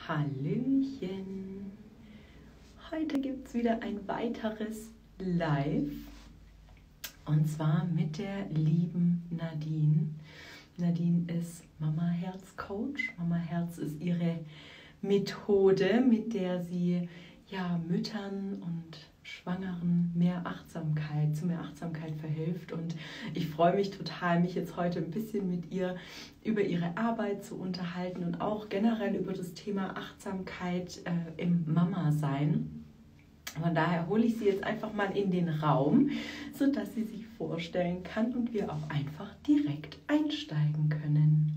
Hallöchen! Heute gibt es wieder ein weiteres Live und zwar mit der lieben Nadine. Nadine ist Mama Herz Coach. Mama Herz ist ihre Methode, mit der sie Müttern und Schwangeren zu mehr Achtsamkeit verhilft, und ich freue mich total, mich jetzt heute ein bisschen mit ihr über ihre Arbeit zu unterhalten und auch generell über das Thema Achtsamkeit im Mama-Sein. Von daher hole ich sie jetzt einfach mal in den Raum, sodass sie sich vorstellen kann und wir auch einfach direkt einsteigen können.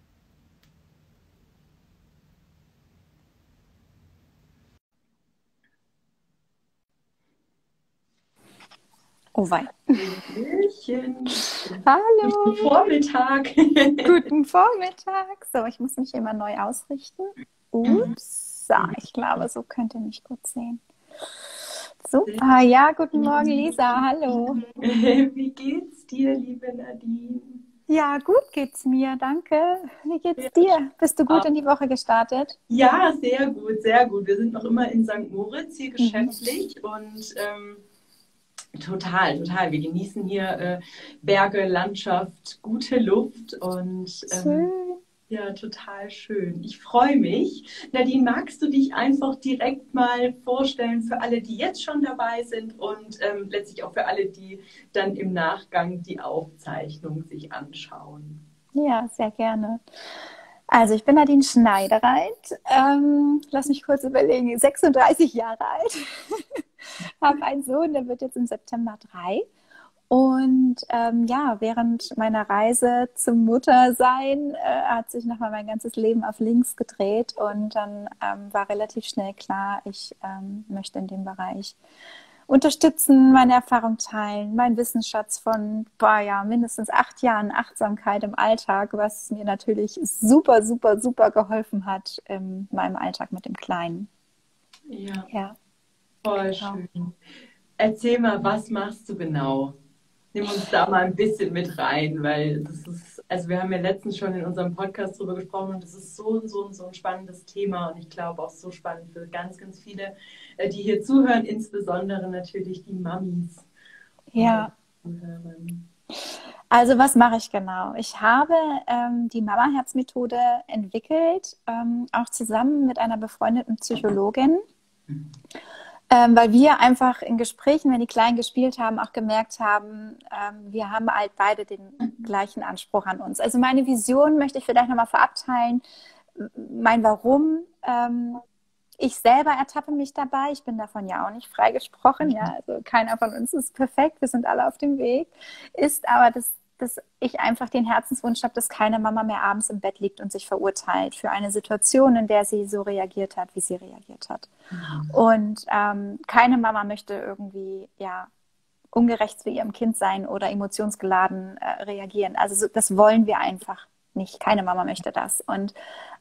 Oh wei. Hallöchen. Hallo. Guten Vormittag. Guten Vormittag. So, ich muss mich immer neu ausrichten. Ups. So, ich glaube, so könnt ihr mich gut sehen. Super. Ja, guten Morgen, Lisa. Hallo. Wie geht's dir, liebe Nadine? Ja, gut geht's mir. Danke. Wie geht's dir? Bist du gut in die Woche gestartet? Ja, sehr gut, sehr gut. Wir sind noch immer in St. Moritz hier geschäftlich und total. Wir genießen hier Berge, Landschaft, gute Luft und Schön. ja, total schön. Ich freue mich. Nadine, magst du dich einfach direkt mal vorstellen für alle, die jetzt schon dabei sind und letztlich auch für alle, die dann im Nachgang die Aufzeichnung sich anschauen? Ja, sehr gerne. Also ich bin Nadine Schneidereit, lass mich kurz überlegen, 36 Jahre alt, habe einen Sohn, der wird jetzt im September 3. Und während meiner Reise zum Muttersein hat sich nochmal mein ganzes Leben auf links gedreht und dann war relativ schnell klar, ich möchte in dem Bereich unterstützen, meine Erfahrung teilen, meinen Wissensschatz von mindestens 8 Jahren Achtsamkeit im Alltag, was mir natürlich super, super, super geholfen hat in meinem Alltag mit dem Kleinen. Ja. Voll genau. Schön. Erzähl mal, was machst du genau? Nimm uns da mal ein bisschen mit rein, weil das ist, also wir haben ja letztens schon in unserem Podcast drüber gesprochen und das ist so ein spannendes Thema und ich glaube auch so spannend für ganz, ganz viele, die hier zuhören, insbesondere natürlich die Mamis. Ja. Also was mache ich genau? Ich habe die Mama-Herz-Methode entwickelt, auch zusammen mit einer befreundeten Psychologin. Weil wir einfach in Gesprächen, wenn die Kleinen gespielt haben, auch gemerkt haben, wir haben halt beide den gleichen Anspruch an uns. Also meine Vision möchte ich vielleicht nochmal vorab teilen, mein Warum. Ich selber ertappe mich dabei, ich bin davon ja auch nicht freigesprochen, ja, also keiner von uns ist perfekt, wir sind alle auf dem Weg, ist aber, dass ich einfach den Herzenswunsch habe, dass keine Mama mehr abends im Bett liegt und sich verurteilt für eine Situation, in der sie so reagiert hat, wie sie reagiert hat. Und keine Mama möchte irgendwie, ungerecht zu ihrem Kind sein oder emotionsgeladen reagieren. Also das wollen wir einfach nicht. Keine Mama möchte das. Und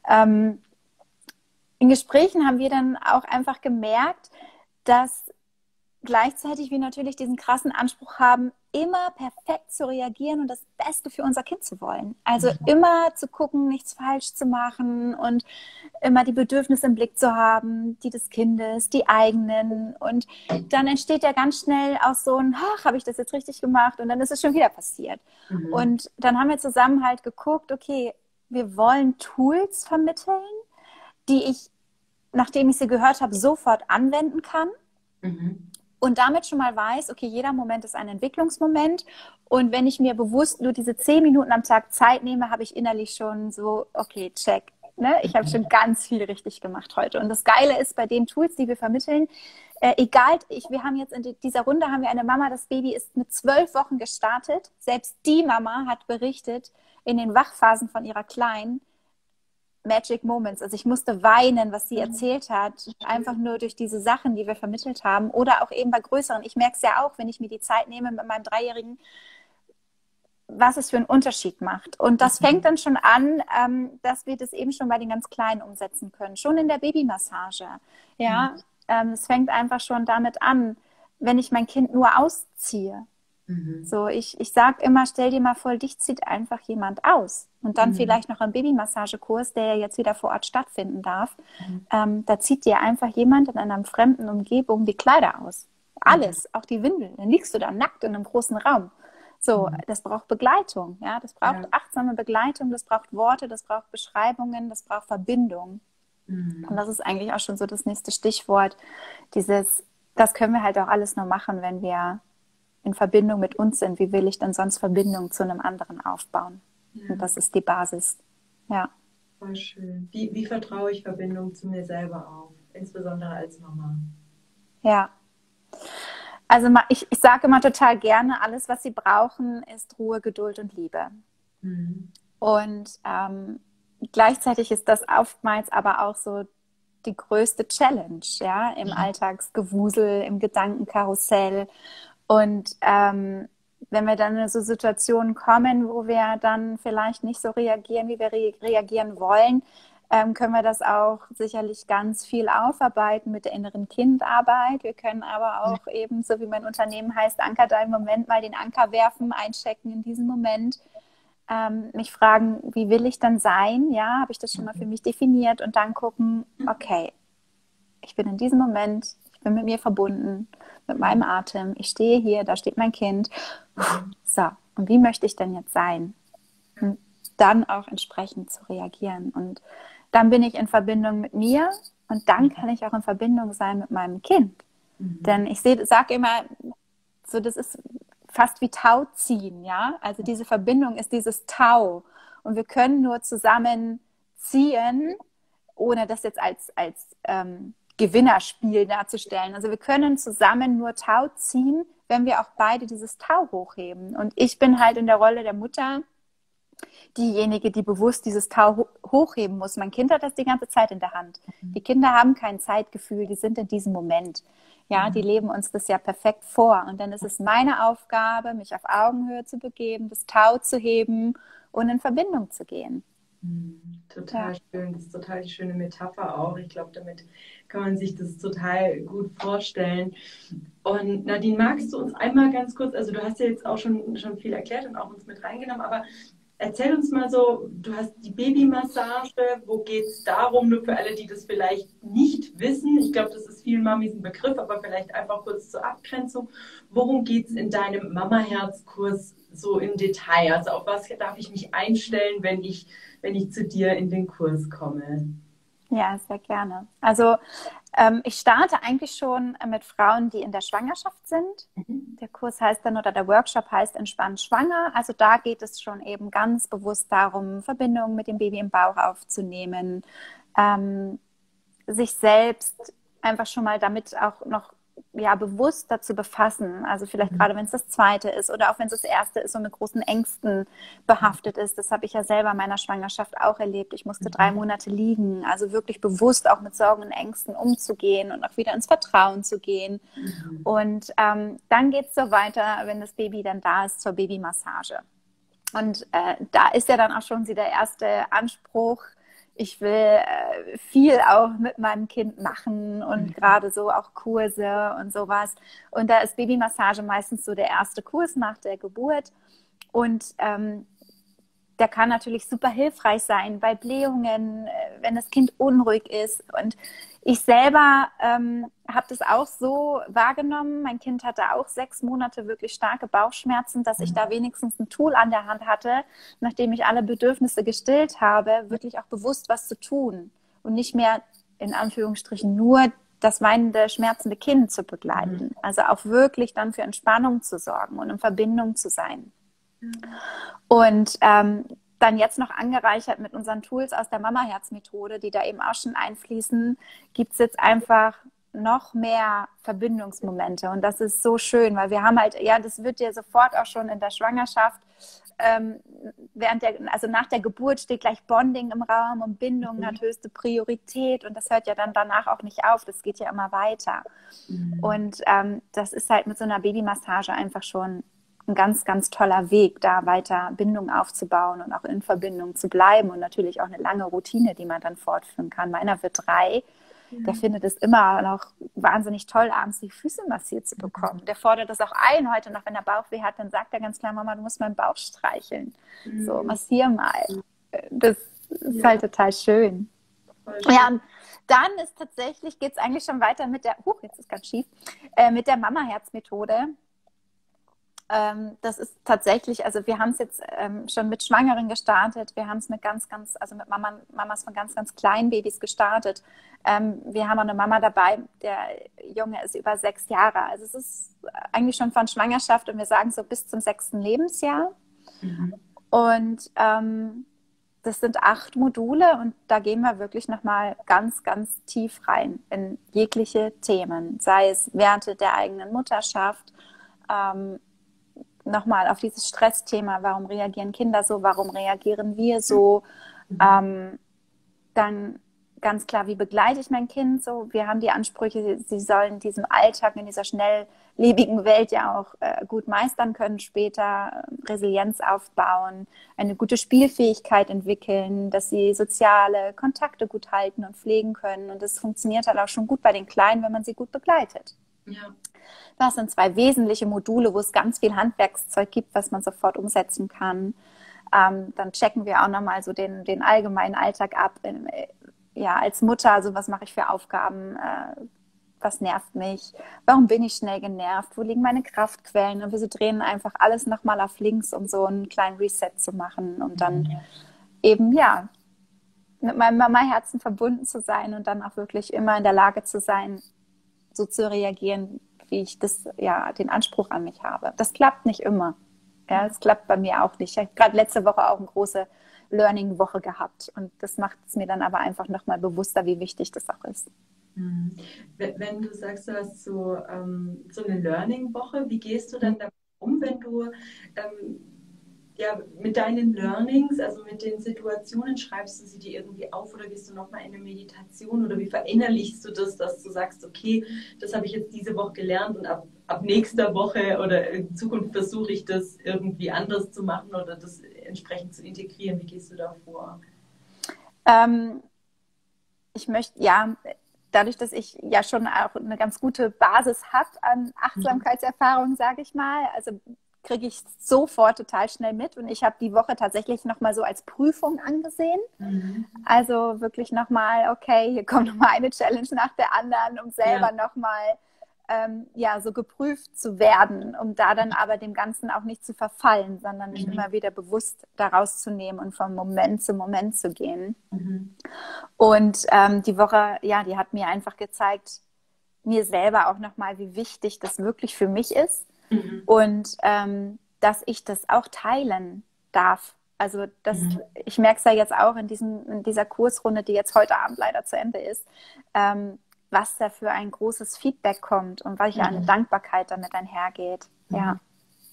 in Gesprächen haben wir dann auch einfach gemerkt, dass gleichzeitig wir natürlich diesen krassen Anspruch haben, immer perfekt zu reagieren und das Beste für unser Kind zu wollen. Also immer zu gucken, nichts falsch zu machen und immer die Bedürfnisse im Blick zu haben, die des Kindes, die eigenen. Und dann entsteht ja ganz schnell auch so ein, habe ich das jetzt richtig gemacht? Und dann ist es schon wieder passiert. Und dann haben wir zusammen halt geguckt, okay, wir wollen Tools vermitteln, die ich, nachdem ich sie gehört habe, sofort anwenden kann. Und damit schon mal weiß, okay, jeder Moment ist ein Entwicklungsmoment. Und wenn ich mir bewusst nur diese 10 Minuten am Tag Zeit nehme, habe ich innerlich schon so, okay, check. Ne? Ich habe schon ganz viel richtig gemacht heute. Und das Geile ist bei den Tools, die wir vermitteln, wir haben jetzt in dieser Runde haben wir eine Mama, das Baby ist mit 12 Wochen gestartet. Selbst die Mama hat berichtet, in den Wachphasen von ihrer Kleinen, Magic Moments. Also ich musste weinen, was sie erzählt hat, einfach nur durch diese Sachen, die wir vermittelt haben oder auch eben bei größeren. Ich merke es ja auch, wenn ich mir die Zeit nehme mit meinem 3-Jährigen, was es für einen Unterschied macht. Und das fängt dann schon an, dass wir das eben schon bei den ganz Kleinen umsetzen können. Schon in der Babymassage. Ja, es fängt einfach schon damit an, wenn ich mein Kind nur ausziehe. Mhm. So, ich sage immer, stell dir mal vor, dich zieht einfach jemand aus. Und dann Mhm. vielleicht noch ein Babymassagekurs, der ja jetzt wieder vor Ort stattfinden darf. Mhm. Da zieht dir einfach jemand in einer fremden Umgebung die Kleider aus. Mhm. Alles, auch die Windeln. Dann liegst du da nackt in einem großen Raum. So, Mhm. das braucht Begleitung, ja, das braucht Ja. achtsame Begleitung, das braucht Worte, das braucht Beschreibungen, das braucht Verbindung. Und Mhm. das ist eigentlich auch schon so das nächste Stichwort. Das können wir halt auch alles nur machen, wenn wir in Verbindung mit uns sind. Wie will ich denn sonst Verbindung zu einem anderen aufbauen? Und Ja, das ist die Basis. Ja, voll schön. Wie vertraue ich Verbindung zu mir selber auf? Insbesondere als Mama. ja. Also ich sage immer total gerne, alles, was sie brauchen, ist Ruhe, Geduld und Liebe. Mhm. Und gleichzeitig ist das oftmals aber auch so die größte Challenge, ja, im Alltagsgewusel, im Gedankenkarussell. Und wenn wir dann in so Situationen kommen, wo wir dann vielleicht nicht so reagieren, wie wir reagieren wollen, können wir das auch sicherlich ganz viel aufarbeiten mit der inneren Kindarbeit. Wir können aber auch eben, so wie mein Unternehmen heißt, Anker deinen Moment, mal den Anker werfen, einchecken in diesem Moment, mich fragen, wie will ich dann sein? Ja, habe ich das schon mal für mich definiert und dann gucken, okay, ich bin in diesem Moment, ich bin mit mir verbunden, mit meinem Atem, ich stehe hier, da steht mein Kind. Mhm. So, und wie möchte ich denn jetzt sein? Und dann auch entsprechend zu reagieren. Und dann bin ich in Verbindung mit mir und dann kann ich auch in Verbindung sein mit meinem Kind. Mhm. Denn ich sage immer, so das ist fast wie Tau ziehen, ja. Also diese Verbindung ist dieses Tau. Und wir können nur zusammen ziehen, ohne das jetzt als Gewinnerspiel darzustellen. Also wir können zusammen nur Tau ziehen, wenn wir auch beide dieses Tau hochheben. Und ich bin halt in der Rolle der Mutter diejenige, die bewusst dieses Tau hochheben muss. Mein Kind hat das die ganze Zeit in der Hand. Die Kinder haben kein Zeitgefühl, die sind in diesem Moment. Ja, die Mhm. leben uns das ja perfekt vor. Und dann ist es meine Aufgabe, mich auf Augenhöhe zu begeben, das Tau zu heben und in Verbindung zu gehen. Ja. Total schön, das ist total die schöne Metapher auch. Ich glaube, damit kann man sich das total gut vorstellen. Und Nadine, magst du uns einmal ganz kurz, also du hast ja jetzt auch schon viel erklärt und auch uns mit reingenommen, aber erzähl uns mal so, du hast die Babymassage, wo geht es darum, nur für alle, die das vielleicht nicht wissen, ich glaube, das ist vielen Mamis ein Begriff, aber vielleicht einfach kurz zur Abgrenzung, worum geht es in deinem Mama-Herz-Kurs so im Detail? Also auf was darf ich mich einstellen, wenn ich zu dir in den Kurs komme? Ja, sehr gerne. Also ich starte eigentlich schon mit Frauen, die in der Schwangerschaft sind. Der Kurs heißt dann oder der Workshop heißt Entspannt schwanger. Also da geht es schon eben ganz bewusst darum, Verbindungen mit dem Baby im Bauch aufzunehmen, ähm, sich selbst einfach schon mal damit auch noch ja, bewusst dazu befassen. Also vielleicht Mhm. gerade, wenn es das zweite ist oder auch wenn es das erste ist und mit großen Ängsten behaftet ist. Das habe ich ja selber in meiner Schwangerschaft auch erlebt. Ich musste 3 Monate liegen. Also wirklich bewusst auch mit Sorgen und Ängsten umzugehen und auch wieder ins Vertrauen zu gehen. Mhm. Und dann geht es so weiter, wenn das Baby dann da ist, zur Babymassage. Und da ist ja dann auch schon der erste Anspruch, ich will viel auch mit meinem Kind machen und gerade so auch Kurse und sowas. Und da ist Babymassage meistens so der erste Kurs nach der Geburt. Und der kann natürlich super hilfreich sein bei Blähungen, wenn das Kind unruhig ist. Und ich selber habe das auch so wahrgenommen. Mein Kind hatte auch 6 Monate wirklich starke Bauchschmerzen, dass ich da wenigstens ein Tool an der Hand hatte, nachdem ich alle Bedürfnisse gestillt habe, wirklich auch bewusst was zu tun und nicht mehr in Anführungsstrichen nur das weinende, schmerzende Kind zu begleiten. Also auch wirklich dann für Entspannung zu sorgen und in Verbindung zu sein. Und dann jetzt noch angereichert mit unseren Tools aus der Mama-Herz-Methode, die da eben auch schon einfließen, gibt es jetzt einfach noch mehr Verbindungsmomente. Und das ist so schön, weil wir haben halt, ja, das wird dir sofort auch schon in der Schwangerschaft, also nach der Geburt steht gleich Bonding im Raum und Bindung hat höchste Priorität und das hört ja dann danach auch nicht auf, das geht ja immer weiter. Und das ist halt mit so einer Babymassage einfach schon ein ganz, ganz toller Weg, da weiter Bindung aufzubauen und auch in Verbindung zu bleiben und natürlich auch eine lange Routine, die man dann fortführen kann. Meiner wird 3. der findet es immer noch wahnsinnig toll, abends die Füße massiert zu bekommen. Der fordert das auch ein, heute noch, wenn er Bauchweh hat, dann sagt er ganz klar, Mama, du musst meinen Bauch streicheln. So, massier mal. Das ist halt total schön. Ja, und dann ist tatsächlich, geht es eigentlich schon weiter mit der, jetzt ist ganz schief, mit der Mama-Herz-Methode. Das ist tatsächlich, also wir haben es jetzt schon mit Schwangeren gestartet, wir haben es mit also mit Mamas von ganz, ganz kleinen Babys gestartet. Wir haben auch eine Mama dabei, der Junge ist über 6 Jahre. Also es ist eigentlich schon von Schwangerschaft und wir sagen so bis zum 6. Lebensjahr. Und das sind 8 Module und da gehen wir wirklich nochmal ganz, ganz tief rein in jegliche Themen, sei es Werte der eigenen Mutterschaft, nochmal auf dieses Stressthema, warum reagieren Kinder so, warum reagieren wir so, dann ganz klar, wie begleite ich mein Kind so, wir haben die Ansprüche, sie sollen diesen Alltag in dieser schnelllebigen Welt ja auch gut meistern können später, Resilienz aufbauen, eine gute Spielfähigkeit entwickeln, dass sie soziale Kontakte gut halten und pflegen können und das funktioniert halt auch schon gut bei den Kleinen, wenn man sie gut begleitet. Ja. Das sind 2 wesentliche Module, wo es ganz viel Handwerkszeug gibt, was man sofort umsetzen kann. Dann checken wir auch nochmal so den allgemeinen Alltag ab. Ja, als Mutter, also was mache ich für Aufgaben, was nervt mich, warum bin ich schnell genervt, wo liegen meine Kraftquellen und wir drehen einfach alles nochmal auf links, um so einen kleinen Reset zu machen und dann eben, ja, mit meinem Mama-Herzen verbunden zu sein und dann auch wirklich immer in der Lage zu sein, so zu reagieren, wie ich das, ja, den Anspruch an mich habe. Das klappt nicht immer. Ja, das klappt bei mir auch nicht. Ich habe gerade letzte Woche auch eine große Learning-Woche gehabt und das macht es mir dann aber einfach nochmal bewusster, wie wichtig das auch ist. Wenn du sagst, du hast so eine Learning-Woche, wie gehst du dann damit um, wenn du ja, mit deinen Learnings, also mit den Situationen, schreibst du sie dir irgendwie auf oder gehst du nochmal in eine Meditation oder wie verinnerlichst du das, dass du sagst, okay, das habe ich jetzt diese Woche gelernt und ab nächster Woche oder in Zukunft versuche ich das irgendwie anders zu machen oder das entsprechend zu integrieren. Wie gehst du da vor? Ich möchte, ja, dadurch, dass ich ja schon auch eine ganz gute Basis habe an Achtsamkeitserfahrung, sage ich mal, also kriege ich sofort total schnell mit und ich habe die Woche tatsächlich nochmal so als Prüfung angesehen. Also wirklich nochmal, okay, hier kommt nochmal eine Challenge nach der anderen, um selber nochmal ja, so geprüft zu werden, um da dann aber dem Ganzen auch nicht zu verfallen, sondern mich immer wieder bewusst da rauszunehmen und von Moment zu Moment zu gehen. Und die Woche, ja, die hat mir einfach gezeigt, mir selber auch nochmal, wie wichtig das wirklich für mich ist. Und dass ich das auch teilen darf. Also ich merke es ja jetzt auch in dieser Kursrunde, die jetzt heute Abend leider zu Ende ist, was da für ein großes Feedback kommt und welche eine Dankbarkeit damit einhergeht. Ja.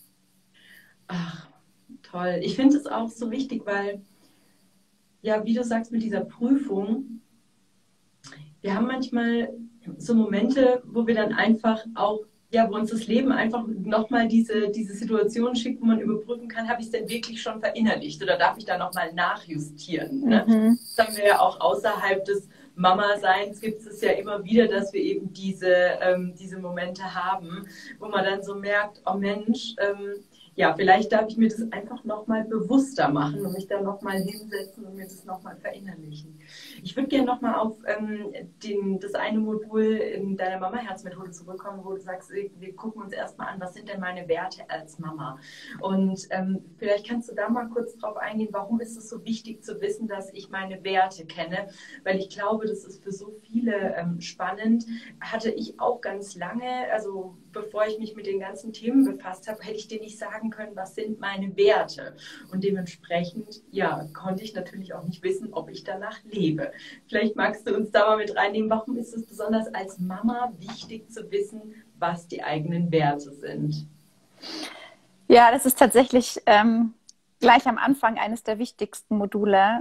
Ach, toll. Ich finde es auch so wichtig, weil, ja, wie du sagst, mit dieser Prüfung, wir haben manchmal so Momente, wo wir dann einfach auch, ja, wo uns das Leben einfach nochmal diese Situation schickt, wo man überprüfen kann, habe ich es denn wirklich schon verinnerlicht oder darf ich da nochmal nachjustieren? Ne? Das haben wir ja auch außerhalb des Mama-Seins gibt es ja immer wieder, dass wir eben diese Momente haben, wo man dann so merkt, oh Mensch, ja, vielleicht darf ich mir das einfach nochmal bewusster machen und mich da nochmal hinsetzen und mir das nochmal verinnerlichen. Ich würde gerne nochmal auf das eine Modul in deiner Mama-Herz-Methode zurückkommen, wo du sagst, wir gucken uns erstmal an, was sind denn meine Werte als Mama? Und vielleicht kannst du da mal kurz drauf eingehen, warum ist es so wichtig zu wissen, dass ich meine Werte kenne? Weil ich glaube, das ist für so viele spannend. Hatte ich auch ganz lange, also bevor ich mich mit den ganzen Themen befasst habe, hätte ich dir nicht sagen können, was sind meine Werte. Und dementsprechend, ja, konnte ich natürlich auch nicht wissen, ob ich danach lebe. Vielleicht magst du uns da mal mit reinnehmen, warum ist es besonders als Mama wichtig zu wissen, was die eigenen Werte sind? Ja, das ist tatsächlich gleich am Anfang eines der wichtigsten Module.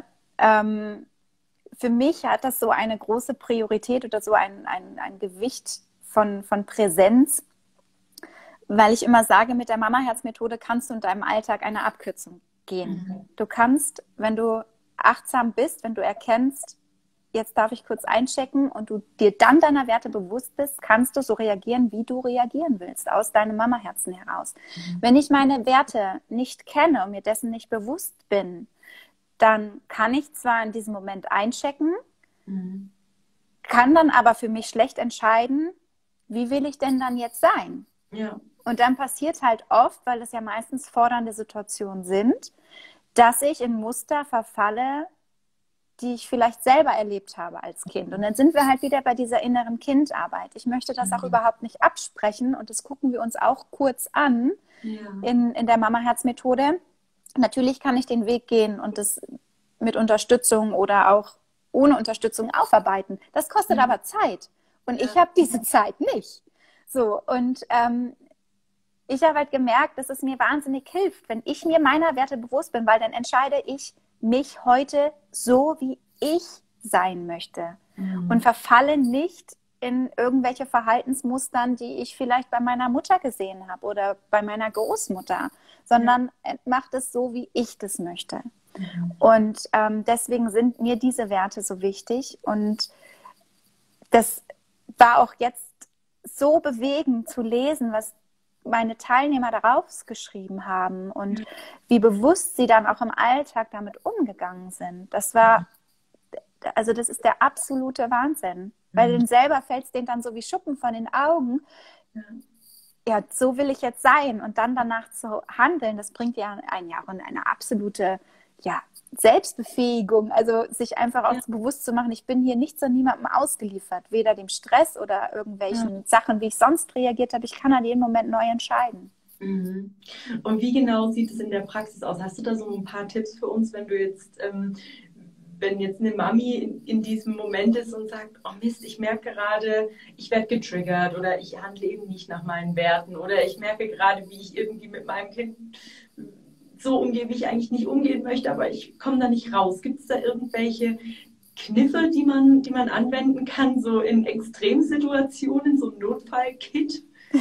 Für mich hat das so eine große Priorität oder so ein Gewicht von Präsenz, weil ich immer sage, mit der Mama-Herz-Methode kannst du in deinem Alltag eine Abkürzung gehen. Du kannst, wenn du achtsam bist, wenn du erkennst, jetzt darf ich kurz einchecken und du dir dann deiner Werte bewusst bist, kannst du so reagieren, wie du reagieren willst, aus deinem Mama-Herzen heraus. Wenn ich meine Werte nicht kenne und mir dessen nicht bewusst bin, dann kann ich zwar in diesem Moment einchecken, kann dann aber für mich schlecht entscheiden, wie will ich denn dann jetzt sein? Ja. Und dann passiert halt oft, weil es ja meistens fordernde Situationen sind, dass ich in Muster verfalle, die ich vielleicht selber erlebt habe als Kind. Und dann sind wir halt wieder bei dieser inneren Kindarbeit. Ich möchte das auch überhaupt nicht absprechen und das gucken wir uns auch kurz an in der Mama-Herz-Methode. Natürlich kann ich den Weg gehen und das mit Unterstützung oder auch ohne Unterstützung aufarbeiten. Das kostet aber Zeit und ich habe diese Zeit nicht. So, und ich habe halt gemerkt, dass es mir wahnsinnig hilft, wenn ich mir meiner Werte bewusst bin, weil dann entscheide ich mich heute so, wie ich sein möchte und verfalle nicht in irgendwelche Verhaltensmustern, die ich vielleicht bei meiner Mutter gesehen habe oder bei meiner Großmutter, sondern macht es so, wie ich das möchte. Und deswegen sind mir diese Werte so wichtig und das war auch jetzt so bewegend zu lesen, was meine Teilnehmer darauf geschrieben haben und wie bewusst sie dann auch im Alltag damit umgegangen sind. Das war, also das ist der absolute Wahnsinn. Weil denen selber fällt es denen dann so wie Schuppen von den Augen. Ja, so will ich jetzt sein. Und dann danach zu handeln, das bringt ja einen ja auch in eine absolute Selbstbefähigung. Also sich einfach auch bewusst zu machen, ich bin hier nicht zu niemandem ausgeliefert. Weder dem Stress oder irgendwelchen Sachen, wie ich sonst reagiert habe. Ich kann an jedem Moment neu entscheiden. Und wie genau sieht es in der Praxis aus? Hast du da so ein paar Tipps für uns, wenn du jetzt, wenn jetzt eine Mami in diesem Moment ist und sagt, oh Mist, ich merke gerade, ich werde getriggert oder ich handle eben nicht nach meinen Werten oder ich merke gerade, wie ich irgendwie mit meinem Kind so umgehe, wie ich eigentlich nicht umgehen möchte, aber ich komme da nicht raus. Gibt es da irgendwelche Kniffe, die man anwenden kann, so in Extremsituationen, so ein Notfall-Kit?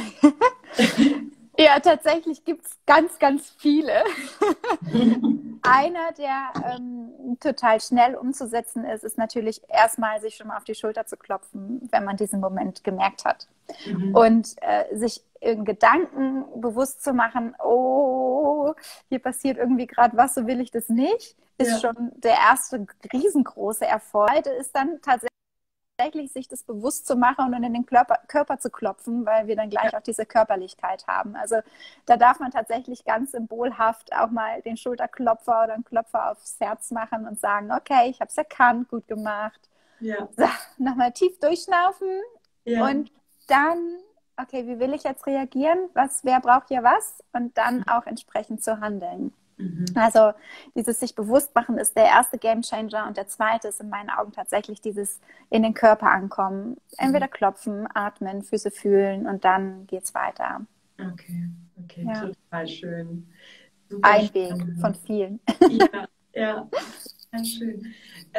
Ja, tatsächlich gibt es ganz, ganz viele. Einer, der total schnell umzusetzen ist, ist natürlich erstmal sich schon mal auf die Schulter zu klopfen, wenn man diesen Moment gemerkt hat. Und sich in Gedanken bewusst zu machen, oh, hier passiert irgendwie gerade was, so will ich das nicht, ist schon der erste riesengroße Erfolg. Ist dann tatsächlich sich das bewusst zu machen und in den Körper zu klopfen, weil wir dann gleich auch diese Körperlichkeit haben. Also da darf man tatsächlich ganz symbolhaft auch mal den Schulterklopfer oder einen Klopfer aufs Herz machen und sagen, okay, ich habe es erkannt, gut gemacht. So, nochmal tief durchschnaufen und dann, okay, wie will ich jetzt reagieren? Wer braucht hier was? Und dann auch entsprechend zu handeln. Also dieses sich bewusst machen ist der erste Gamechanger und der zweite ist in meinen Augen tatsächlich dieses in den Körper ankommen. Entweder klopfen, atmen, Füße fühlen und dann geht's weiter. Okay, total schön. Super ein Weg von vielen. Ja, schön.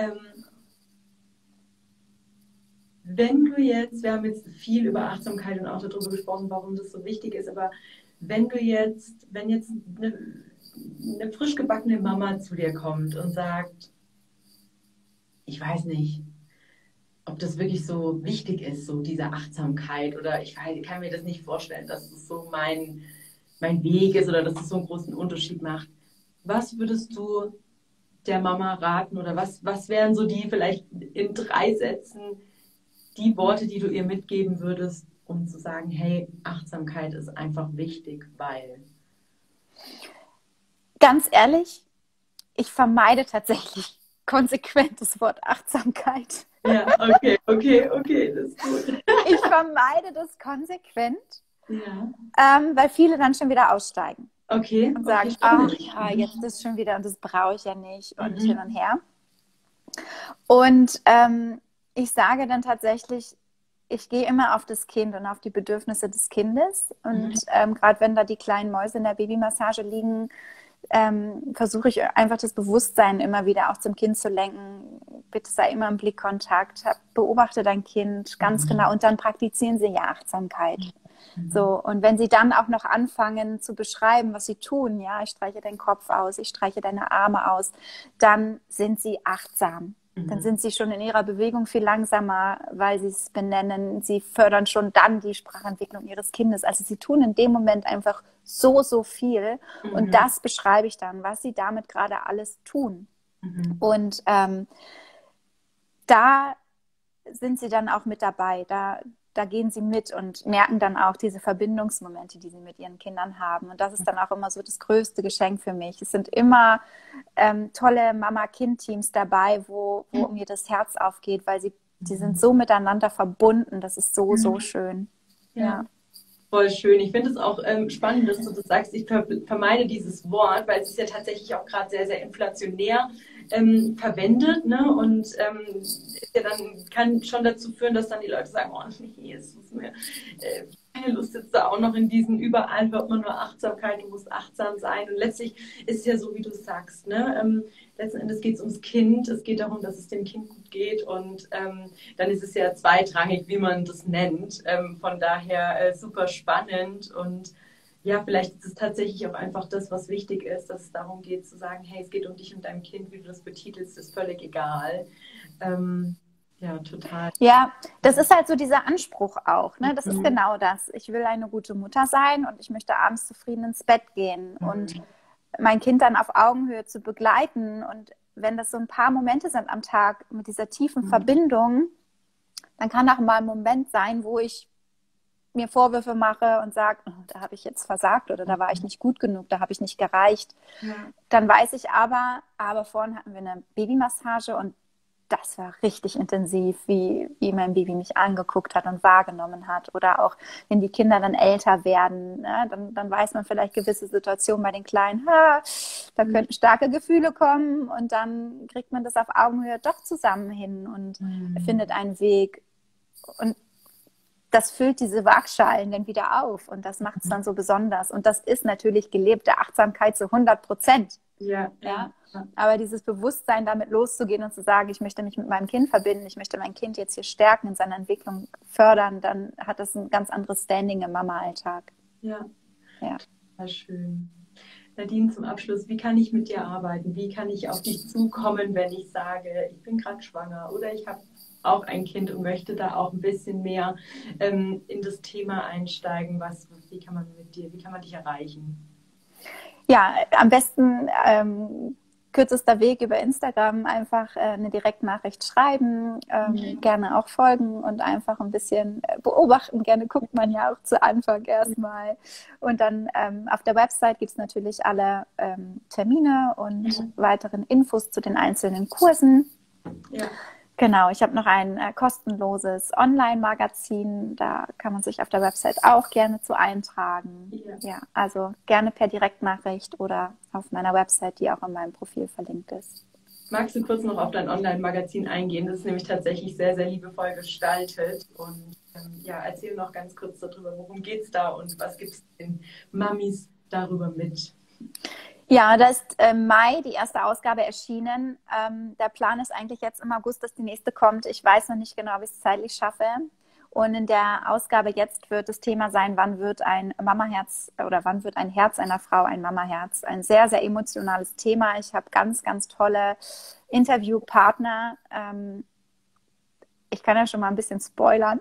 Wenn du jetzt, wir haben jetzt viel über Achtsamkeit und auch darüber gesprochen, warum das so wichtig ist, aber wenn jetzt eine frisch gebackene Mama zu dir kommt und sagt, ich weiß nicht, ob das wirklich so wichtig ist, so diese Achtsamkeit oder ich kann mir das nicht vorstellen, dass es so mein Weg ist oder dass es so einen großen Unterschied macht. Was würdest du der Mama raten oder was wären so die vielleicht in 3 Sätzen die Worte, die du ihr mitgeben würdest, um zu sagen, hey, Achtsamkeit ist einfach wichtig, weil... Ganz ehrlich, ich vermeide tatsächlich konsequent das Wort Achtsamkeit. Ja, okay, das ist gut. Ich vermeide das konsequent, weil viele dann schon wieder aussteigen. Okay. Und sagen, ach ja, jetzt ist schon wieder und das brauche ich ja nicht und hin und her. Und ich sage dann tatsächlich, ich gehe immer auf das Kind und auf die Bedürfnisse des Kindes. Und gerade wenn da die kleinen Mäuse in der Babymassage liegen, versuche ich einfach das Bewusstsein immer wieder auch zum Kind zu lenken. Bitte sei immer im Blickkontakt, beobachte dein Kind ganz genau und dann praktizieren sie ja Achtsamkeit. So, und wenn sie dann auch noch anfangen zu beschreiben, was sie tun, ja, ich streiche deinen Kopf aus, ich streiche deine Arme aus, dann sind sie achtsam. Dann sind sie schon in ihrer Bewegung viel langsamer, weil sie es benennen. Sie fördern schon dann die Sprachentwicklung ihres Kindes. Also sie tun in dem Moment einfach so, so viel. Und das beschreibe ich dann, was sie damit gerade alles tun. Und da sind sie dann auch mit dabei. Da gehen sie mit und merken dann auch diese Verbindungsmomente, die sie mit ihren Kindern haben. Und das ist dann auch immer so das größte Geschenk für mich. Es sind immer tolle Mama-Kind-Teams dabei, wo mir das Herz aufgeht, weil die sind so miteinander verbunden. Das ist so, so schön. Ja. Voll schön. Ich finde es auch spannend, dass du das sagst. Ich vermeide dieses Wort, weil es ist ja tatsächlich auch gerade sehr, sehr inflationär verwendet, ne? Und ist ja dann, kann schon dazu führen, dass dann die Leute sagen, oh nee, es ist mir keine Lust jetzt da auch noch in diesen, überall hört man nur Achtsamkeit, du musst achtsam sein. Und letztlich ist es ja so, wie du sagst, ne? Letzten Endes geht es ums Kind, es geht darum, dass es dem Kind gut geht und dann ist es ja zweitrangig, wie man das nennt. Von daher super spannend und ja, vielleicht ist es tatsächlich auch einfach das, was wichtig ist, dass es darum geht zu sagen, hey, es geht um dich und dein Kind, wie du das betitelst, ist völlig egal. Ja, total. Ja, das ist halt so dieser Anspruch auch, ne? Das ist genau das. Ich will eine gute Mutter sein und ich möchte abends zufrieden ins Bett gehen und mein Kind dann auf Augenhöhe zu begleiten. Und wenn das so ein paar Momente sind am Tag mit dieser tiefen Verbindung, dann kann auch mal ein Moment sein, wo ich mir Vorwürfe mache und sage, oh, da habe ich jetzt versagt oder da war ich nicht gut genug, da habe ich nicht gereicht. Ja. Dann weiß ich aber vorhin hatten wir eine Babymassage und das war richtig intensiv, wie mein Baby mich angeguckt hat und wahrgenommen hat. Oder auch, wenn die Kinder dann älter werden, ne, dann weiß man vielleicht gewisse Situationen bei den Kleinen, da könnten starke Gefühle kommen und dann kriegt man das auf Augenhöhe doch zusammen hin und findet einen Weg. Und das füllt diese Waagschalen dann wieder auf und das macht es dann so besonders. Und das ist natürlich gelebte Achtsamkeit zu 100%. Ja. Aber dieses Bewusstsein, damit loszugehen und zu sagen, ich möchte mich mit meinem Kind verbinden, ich möchte mein Kind jetzt hier stärken, in seiner Entwicklung fördern, dann hat das ein ganz anderes Standing im Mama-Alltag. Ja. Sehr schön. Nadine, zum Abschluss, wie kann ich mit dir arbeiten? Wie kann ich auf dich zukommen, wenn ich sage, ich bin gerade schwanger oder ich habe auch ein Kind und möchte da auch ein bisschen mehr in das Thema einsteigen? Wie kann man dich erreichen? Ja, am besten kürzester Weg über Instagram, einfach eine Direktnachricht schreiben, gerne auch folgen und einfach ein bisschen beobachten. Gerne guckt man ja auch zu Anfang erstmal. Und dann auf der Website gibt es natürlich alle Termine und weiteren Infos zu den einzelnen Kursen. Ja. Genau, ich habe noch ein kostenloses Online-Magazin, da kann man sich auf der Website auch gerne zu eintragen. Ja, also gerne per Direktnachricht oder auf meiner Website, die auch in meinem Profil verlinkt ist. Magst du kurz noch auf dein Online-Magazin eingehen? Das ist nämlich tatsächlich sehr, sehr liebevoll gestaltet. Und erzähl noch ganz kurz darüber, worum geht es da und was gibt es den Mamis darüber mit? Ja, da ist im Mai die erste Ausgabe erschienen. Der Plan ist eigentlich jetzt im August, dass die nächste kommt. Ich weiß noch nicht genau, wie ich es zeitlich schaffe. Und in der Ausgabe jetzt wird das Thema sein, wann wird ein Mamaherz oder wann wird ein Herz einer Frau ein Mamaherz? Ein sehr, sehr emotionales Thema. Ich habe ganz, ganz tolle Interviewpartner. Ich kann ja schon mal ein bisschen spoilern.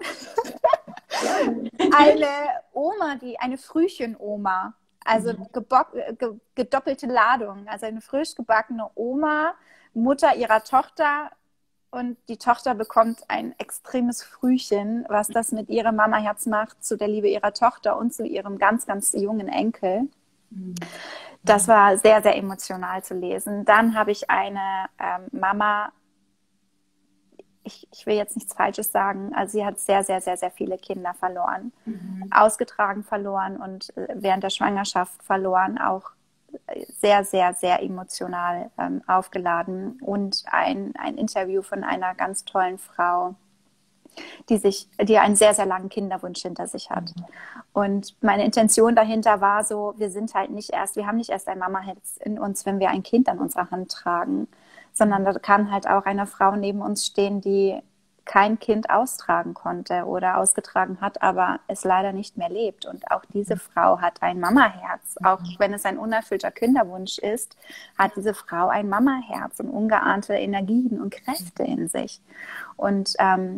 Eine Oma, eine Frühchenoma. Also gedoppelte Ladung, also eine frisch gebackene Oma, Mutter ihrer Tochter und die Tochter bekommt ein extremes Frühchen, was das mit ihrem Mamaherz macht, zu der Liebe ihrer Tochter und zu ihrem ganz, ganz jungen Enkel. Das war sehr, sehr emotional zu lesen. Dann habe ich eine Mama, ich will jetzt nichts Falsches sagen, also sie hat sehr, sehr, sehr, sehr viele Kinder verloren, ausgetragen verloren und während der Schwangerschaft verloren, auch sehr, sehr, sehr emotional aufgeladen und ein Interview von einer ganz tollen Frau, die einen sehr, sehr langen Kinderwunsch hinter sich hat. Und meine Intention dahinter war so, wir haben nicht erst ein Mamaherz in uns, wenn wir ein Kind an unserer Hand tragen, sondern da kann halt auch eine Frau neben uns stehen, die kein Kind austragen konnte oder ausgetragen hat, aber es leider nicht mehr lebt. Und auch diese Frau hat ein Mamaherz. Auch wenn es ein unerfüllter Kinderwunsch ist, hat diese Frau ein Mamaherz und ungeahnte Energien und Kräfte in sich. Und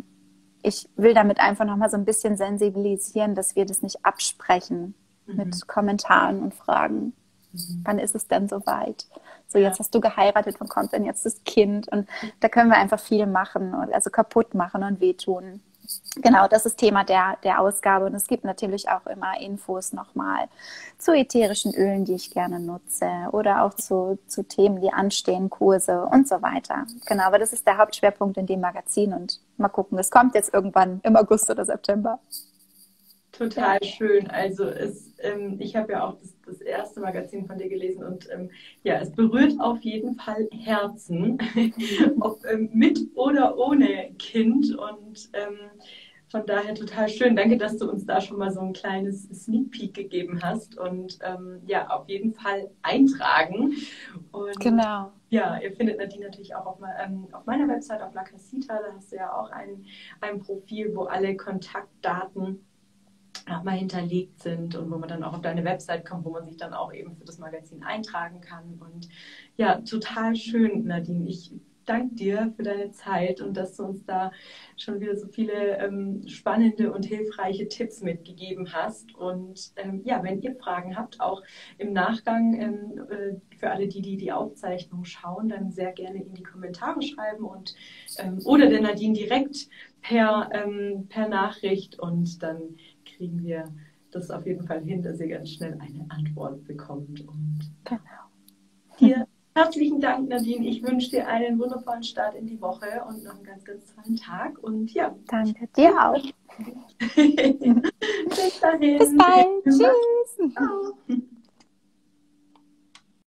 ich will damit einfach nochmal so ein bisschen sensibilisieren, dass wir das nicht absprechen mit Kommentaren und Fragen. Wann ist es denn soweit? So, jetzt hast du geheiratet, wann kommt denn jetzt das Kind? Und da können wir einfach viel machen, und also kaputt machen und wehtun. Genau, das ist Thema der Ausgabe. Und es gibt natürlich auch immer Infos nochmal zu ätherischen Ölen, die ich gerne nutze, oder auch zu Themen, die anstehen, Kurse und so weiter. Genau, aber das ist der Hauptschwerpunkt in dem Magazin, und mal gucken, das kommt jetzt irgendwann im August oder September. Total schön. Also ich habe ja auch das erste Magazin von dir gelesen, und es berührt auf jeden Fall Herzen, ob mit oder ohne Kind, und von daher total schön. Danke, dass du uns da schon mal so ein kleines Sneak Peek gegeben hast, und auf jeden Fall eintragen. Und genau. Ja, ihr findet Nadine natürlich auch auf meiner Website, auf La Casita. Da hast du ja auch ein Profil, wo alle Kontaktdaten mal hinterlegt sind und wo man dann auch auf deine Website kommt, wo man sich dann auch eben für das Magazin eintragen kann. Und ja, total schön, Nadine. Ich danke dir für deine Zeit und dass du uns da schon wieder so viele spannende und hilfreiche Tipps mitgegeben hast. Und wenn ihr Fragen habt, auch im Nachgang, für alle, die Aufzeichnung schauen, dann sehr gerne in die Kommentare schreiben und oder der Nadine direkt per Nachricht, und dann kriegen wir das auf jeden Fall hin, dass ihr ganz schnell eine Antwort bekommt. Und genau. Dir herzlichen Dank, Nadine. Ich wünsche dir einen wundervollen Start in die Woche und noch einen ganz, ganz tollen Tag. Und ja. Danke dir auch. Bis dahin. Bis bald. Tschüss. Ciao.